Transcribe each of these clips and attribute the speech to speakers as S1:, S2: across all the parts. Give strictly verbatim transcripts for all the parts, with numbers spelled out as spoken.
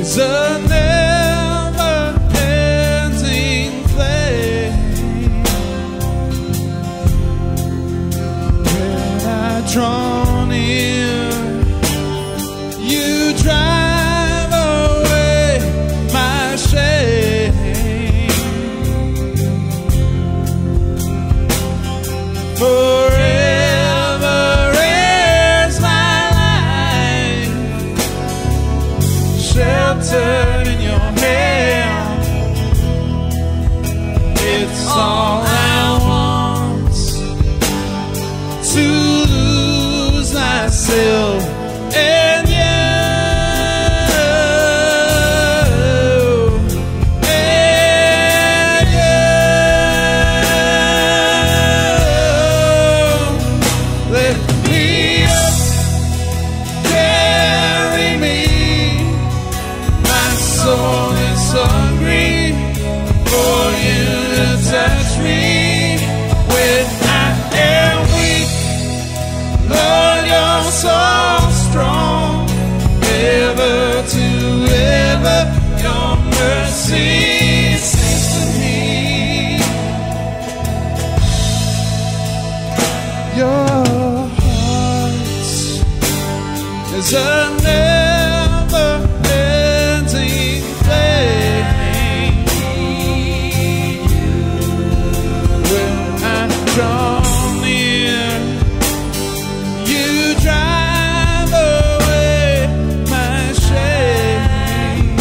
S1: is a never-ending flame. When I draw near, you drive away my shame. Forever is my life, sheltered in your hand. It's all I want to lose myself in you. And you lift me up, carry me. My soul is hungry for you to touch me. When I am weak, Lord, you're so strong. Ever to ever, your mercy sings to me. Your heart is a never-ending flame. When I draw near, you drive away my shame.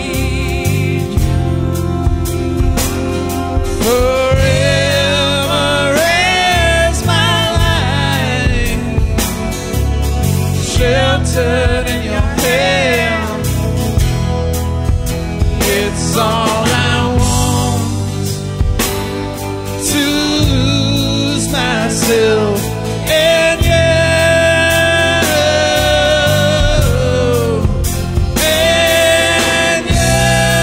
S1: Forever is my life, sheltered in your hand. It's all I want to lose myself in you. In you.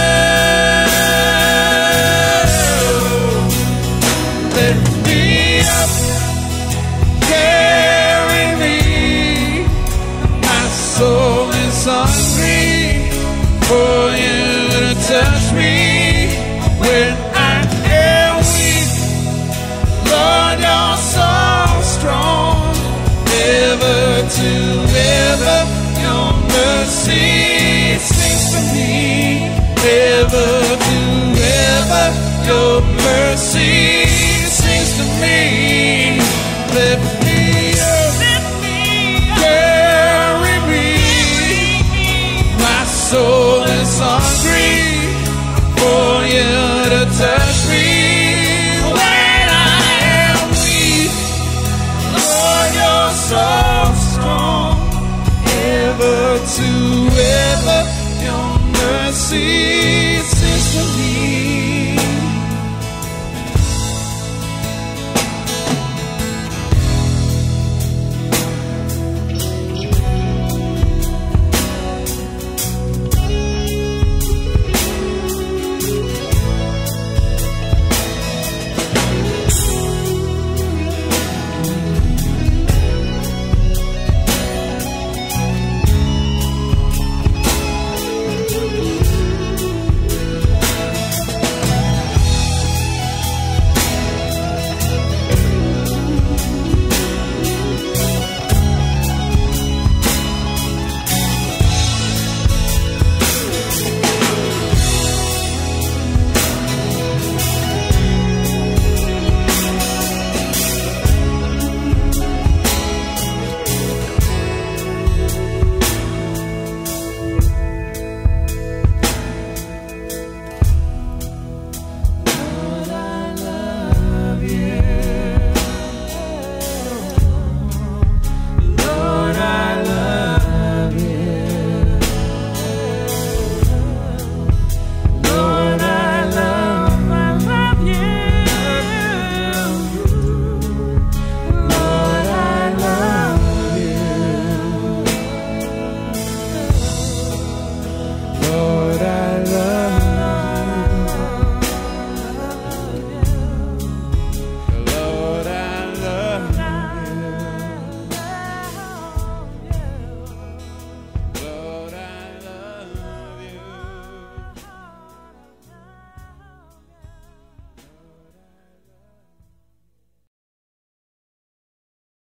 S1: Lift me up, carry me. My soul is hungry for you to touch me.